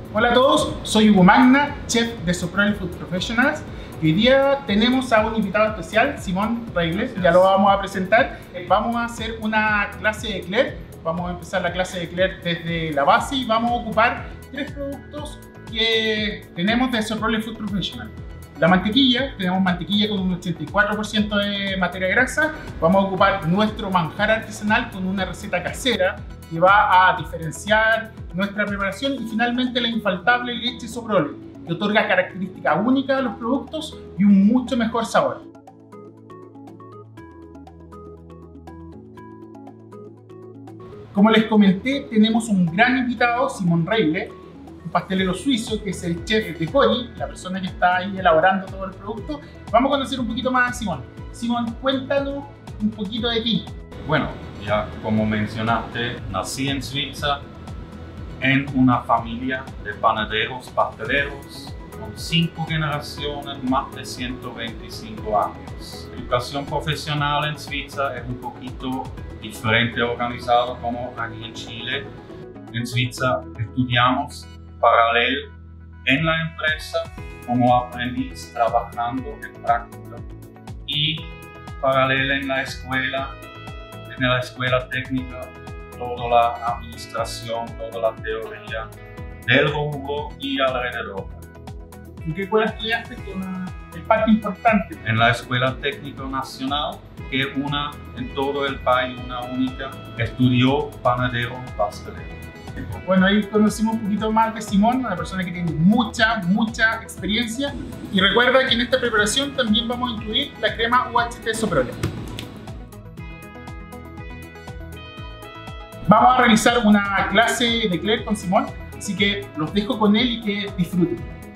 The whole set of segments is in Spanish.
Hola a todos, soy Hugo Magna, chef de Soprole Food Professionals. Y hoy día tenemos a un invitado especial, Simón Reigles, ya lo vamos a presentar. Vamos a hacer una clase de eclair. Vamos a empezar la clase de eclair desde la base y vamos a ocupar tres productos que tenemos de Soprole Food Professional. La mantequilla, tenemos mantequilla con un 84% de materia grasa. Vamos a ocupar nuestro manjar artesanal con una receta casera que va a diferenciar nuestra preparación, y finalmente la infaltable leche Soprole, que otorga características únicas a los productos y un mucho mejor sabor. Como les comenté, tenemos un gran invitado, Simón Reigles, un pastelero suizo que es el chef de Cori, la persona que está ahí elaborando todo el producto. Vamos a conocer un poquito más a Simón. Simón, cuéntanos un poquito de ti. Bueno, ya como mencionaste, nací en Suiza en una familia de panaderos pasteleros con 5 generaciones, más de 125 años. La educación profesional en Suiza es un poquito diferente organizado como aquí en Chile. En Suiza estudiamos paralelo en la empresa como aprendiz trabajando en práctica y paralelo en la escuela técnica, toda la administración, toda la teoría del rubro y alrededor. ¿En qué escuela estudiaste? Es parte importante. En la Escuela Técnica Nacional, que es una en todo el país, una única, estudió panadero y pastelero. Bueno, ahí conocimos un poquito más de Simón, una persona que tiene mucha experiencia. Y recuerda que en esta preparación también vamos a incluir la crema UHT Soprole. Vamos a realizar una clase de eclair con Simón, así que los dejo con él y que disfruten.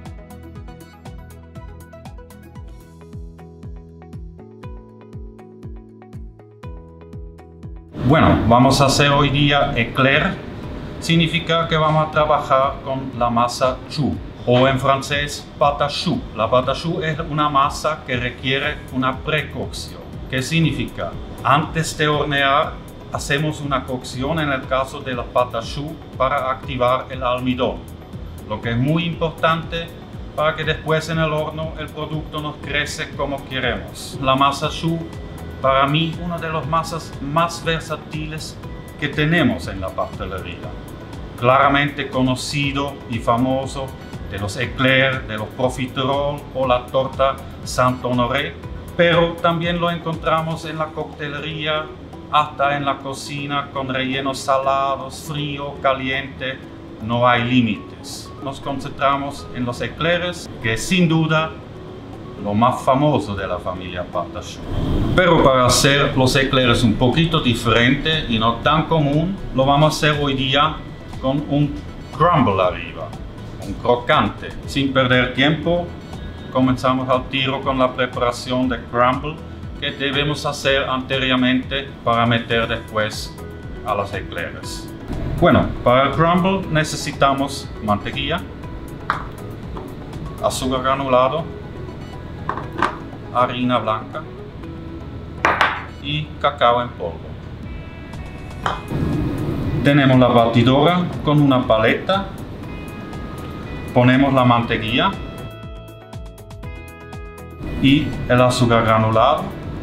Bueno, vamos a hacer hoy día eclair. Significa que vamos a trabajar con la masa choux, o en francés pâte à choux. La pâte à choux es una masa que requiere una precocción. ¿Qué significa? Antes de hornear, hacemos una cocción en el caso de la pâte à choux para activar el almidón, lo que es muy importante para que después en el horno el producto nos crece como queremos. La masa choux, para mí, una de las masas más versátiles que tenemos en la pastelería. Claramente conocido y famoso de los eclairs, de los profiteroles o la torta Saint-Honoré, pero también lo encontramos en la coctelería, hasta en la cocina con rellenos salados, frío, caliente, no hay límites. Nos concentramos en los eclairs, que es sin duda lo más famoso de la familia pâte à choux. Pero para hacer los eclairs un poquito diferente y no tan común, lo vamos a hacer hoy día con un crumble arriba, un crocante. Sin perder tiempo, comenzamos al tiro con la preparación de crumble que debemos hacer anteriormente para meter después a las eclairs. Bueno, para el crumble necesitamos mantequilla, azúcar granulado, harina blanca y cacao en polvo. Tenemos la batidora con una paleta, ponemos la mantequilla y el azúcar granulado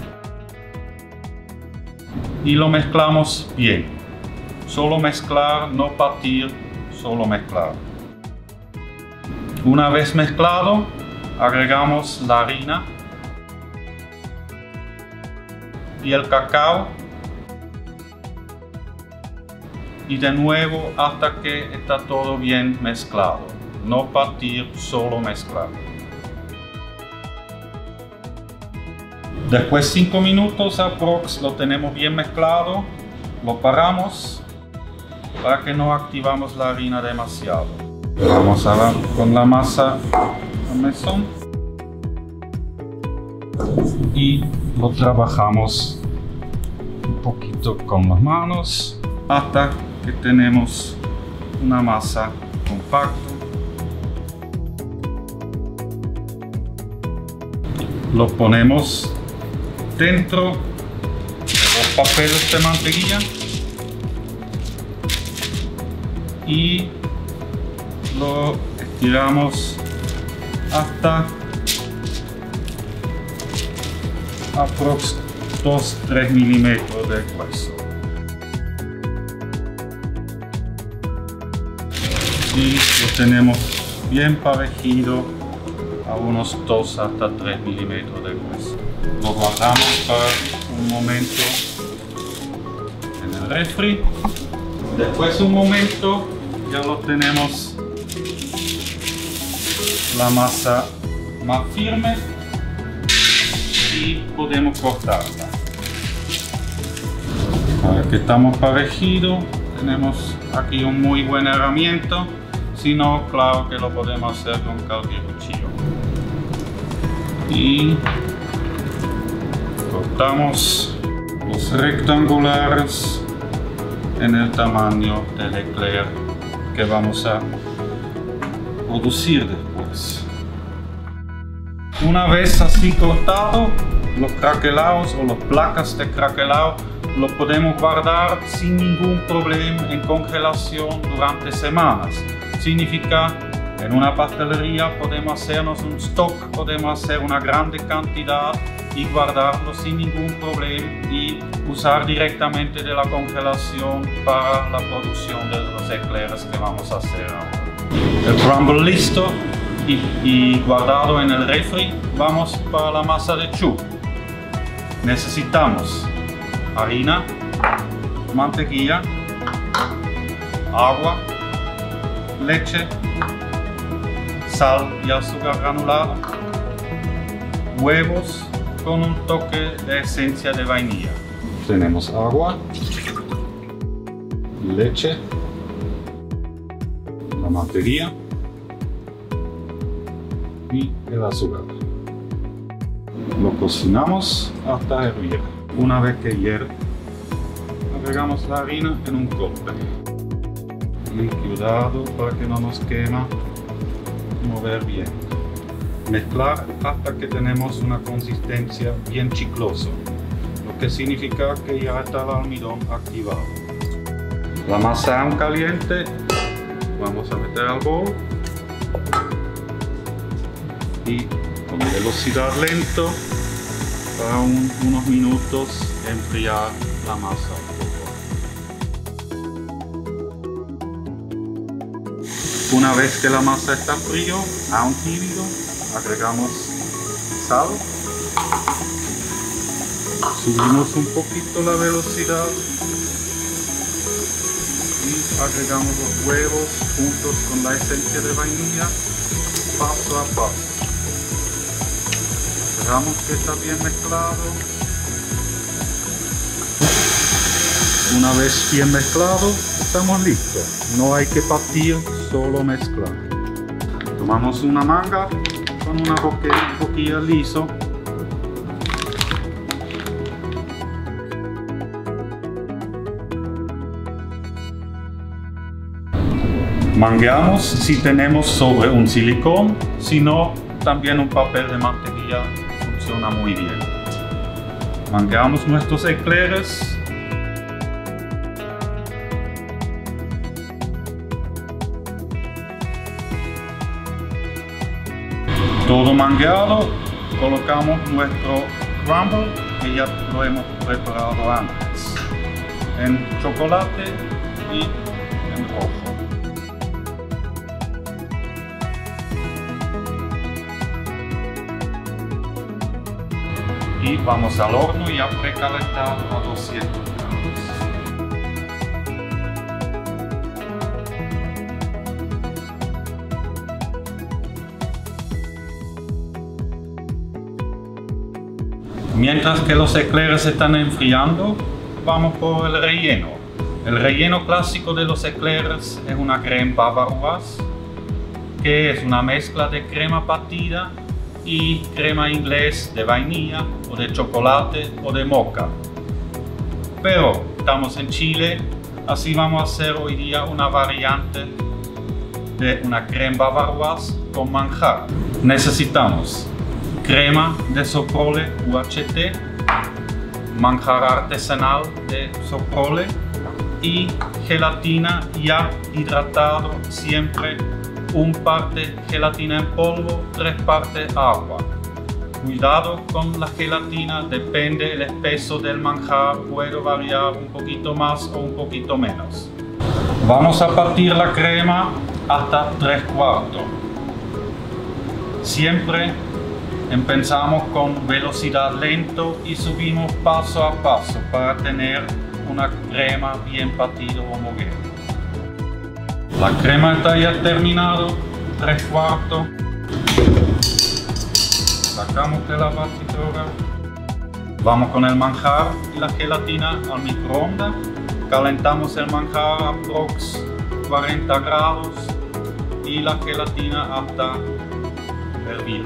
y lo mezclamos bien. Solo mezclar, no batir, solo mezclar. Una vez mezclado, agregamos la harina y el cacao y de nuevo hasta que está todo bien mezclado. No batir, solo mezclar. Después 5 minutos aprox lo tenemos bien mezclado, lo paramos para que no activamos la harina demasiado. Vamos ahora con la masa a mesón y lo trabajamos un poquito con las manos hasta que tenemos una masa compacta. Lo ponemos dentro de los papeles de mantequilla y lo estiramos hasta aprox 2-3 milímetros de grueso. Y lo tenemos bien parejido a unos 2 hasta 3 milímetros de grueso. Lo guardamos para un momento en el refri. Después de un momento ya lo tenemos la masa más firme y podemos cortarla. Ahora que estamos parejidos, tenemos aquí un muy buen herramienta. Si no, claro que lo podemos hacer con cualquier cuchillo. Y cortamos los rectangulares en el tamaño del eclair que vamos a producir después. Una vez así cortado, los craquelados o las placas de craquelado lo podemos guardar sin ningún problema en congelación durante semanas. Significa, en una pastelería podemos hacernos un stock, podemos hacer una grande cantidad y guardarlo sin ningún problema y usar directamente de la congelación para la producción de los eclairs que vamos a hacer ahora. El crumble listo y guardado en el refri, vamos para la masa de choux. Necesitamos harina, mantequilla, agua, leche, sal y azúcar granulada, huevos con un toque de esencia de vainilla. Tenemos agua, leche, la mantequilla y el azúcar. Lo cocinamos hasta hervir. Una vez que hierve, agregamos la harina en un cope. Y cuidado para que no nos quema, mover bien. Mezclar hasta que tenemos una consistencia bien chiclosa, lo que significa que ya está el almidón activado. La masa aún caliente, vamos a meter al bol y con velocidad lento para unos minutos enfriar la masa un poco. Una vez que la masa está fría, aún tibio, agregamos sal, subimos un poquito la velocidad y agregamos los huevos juntos con la esencia de vainilla paso a paso. Esperamos que está bien mezclado. Una vez bien mezclado, estamos listos. No hay que partir, solo mezclar. Tomamos una manga con una boquilla liso. Mangueamos si tenemos sobre un silicón, si no, también un papel de mantequilla funciona muy bien. Mangueamos nuestros eclairs. Todo mangueado, colocamos nuestro crumble que ya lo hemos preparado antes en chocolate y en rojo. Y vamos al horno ya precalentado a 200 grados. Mientras que los eclairs se están enfriando, vamos por el relleno. El relleno clásico de los eclairs es una crème bavaroise, que es una mezcla de crema batida y crema inglés de vainilla o de chocolate o de moca. Pero estamos en Chile, así vamos a hacer hoy día una variante de una crème bavaroise con manjar. Necesitamos crema de soprole UHT, manjar artesanal de soprole y gelatina ya hidratado siempre 1 parte gelatina en polvo, 3 partes agua. Cuidado con la gelatina, depende el espeso del manjar, puede variar un poquito más o un poquito menos. Vamos a partir la crema hasta 3/4. Siempre empezamos con velocidad lento y subimos paso a paso para tener una crema bien batida homogénea. La crema está ya terminado, 3/4. Sacamos de la batidora. Vamos con el manjar y la gelatina al microondas. Calentamos el manjar a aprox 40 grados y la gelatina hasta hervir.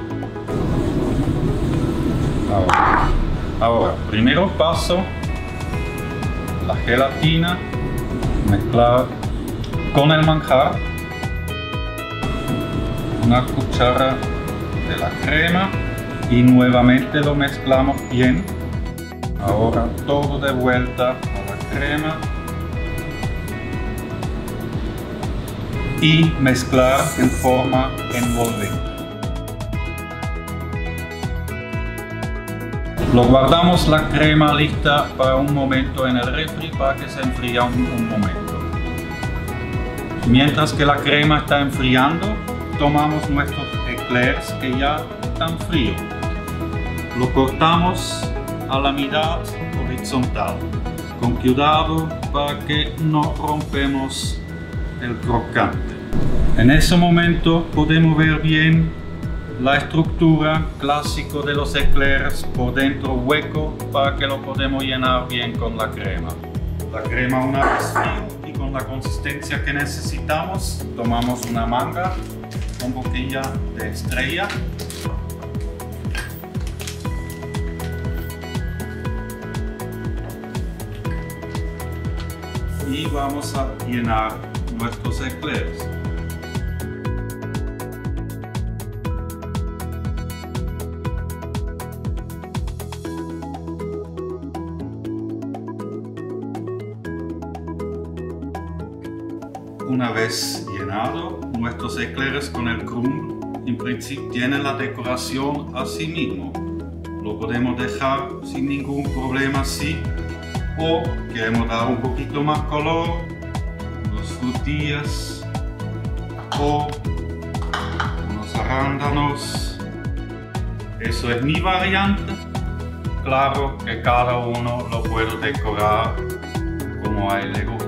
Ahora, primero paso la gelatina, mezclar con el manjar, una cuchara de la crema y nuevamente lo mezclamos bien. Ahora todo de vuelta a la crema y mezclar en forma envolvente. Lo guardamos la crema lista para un momento en el refri para que se enfríe un momento. Mientras que la crema está enfriando, tomamos nuestros eclairs que ya están fríos. Lo cortamos a la mitad horizontal, con cuidado para que no rompemos el crocante. En ese momento podemos ver bien la estructura clásica de los eclairs, por dentro hueco para que lo podemos llenar bien con la crema. La crema una vez fría y con la consistencia que necesitamos, tomamos una manga con boquilla de estrella. Y vamos a llenar nuestros eclairs. Una vez llenado nuestros eclairs con el crumble, en principio tienen la decoración así mismo. Lo podemos dejar sin ningún problema así, o queremos dar un poquito más color, unas frutillas o unos arándanos. Eso es mi variante. Claro que cada uno lo puede decorar como a él le gusta.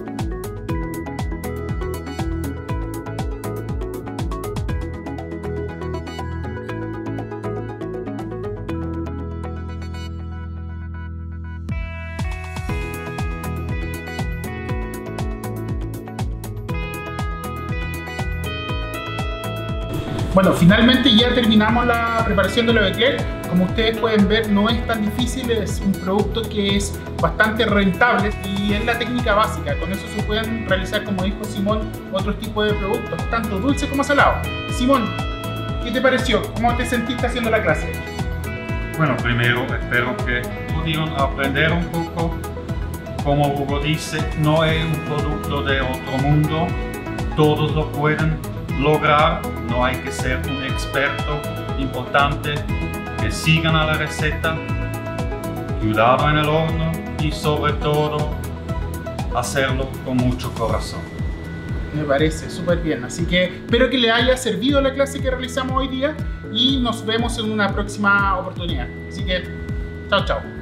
Bueno, finalmente ya terminamos la preparación de los eclairs. Como ustedes pueden ver, no es tan difícil, es un producto que es bastante rentable y es la técnica básica. Con eso se pueden realizar, como dijo Simón, otros tipos de productos, tanto dulce como salado. Simón, ¿qué te pareció? ¿Cómo te sentiste haciendo la clase? Bueno, primero espero que pudieron aprender un poco. Como Hugo dice, no es un producto de otro mundo, todos lo pueden lograr, no hay que ser un experto. Importante que sigan a la receta, cuidado en el horno y sobre todo hacerlo con mucho corazón. Me parece súper bien, así que espero que les haya servido la clase que realizamos hoy día y nos vemos en una próxima oportunidad. Así que chao chao.